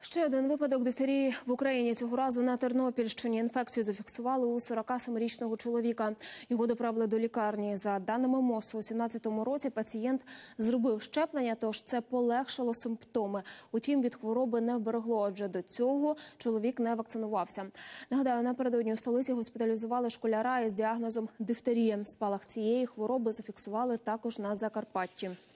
Ще один випадок дифтерії в Україні. Цього разу на Тернопільщині. Інфекцію зафіксували у 47-річного чоловіка. Його доправили до лікарні. За даними МОЗу, у 2017 році пацієнт зробив щеплення, тож це полегшило симптоми. Утім, від хвороби не вберегло, адже до цього чоловік не вакцинувався. Нагадаю, напередодні у столиці госпіталізували школяра із діагнозом дифтерія. Спалах цієї хвороби зафіксували також на Закарпатті.